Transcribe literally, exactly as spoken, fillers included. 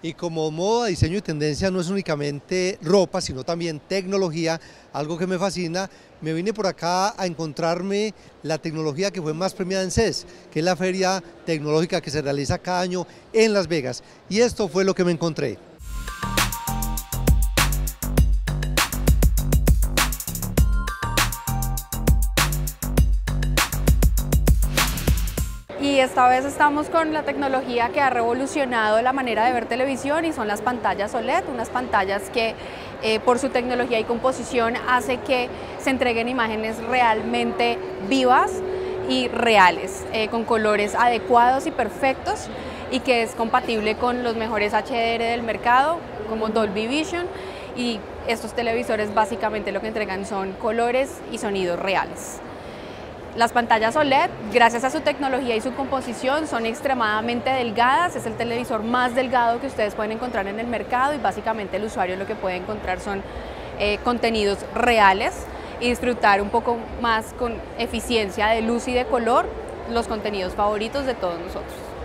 Y como moda, diseño y tendencia no es únicamente ropa, sino también tecnología, algo que me fascina, me vine por acá a encontrarme la tecnología que fue más premiada en C E S, que es la feria tecnológica que se realiza cada año en Las Vegas. Y esto fue lo que me encontré. Y esta vez estamos con la tecnología que ha revolucionado la manera de ver televisión y son las pantallas O L E D, unas pantallas que eh, por su tecnología y composición hace que se entreguen imágenes realmente vivas y reales, eh, con colores adecuados y perfectos y que es compatible con los mejores H D R del mercado como Dolby Vision, y estos televisores básicamente lo que entregan son colores y sonidos reales. Las pantallas O L E D, gracias a su tecnología y su composición, son extremadamente delgadas, es el televisor más delgado que ustedes pueden encontrar en el mercado y básicamente el usuario lo que puede encontrar son eh, contenidos reales y disfrutar un poco más con eficiencia de luz y de color los contenidos favoritos de todos nosotros.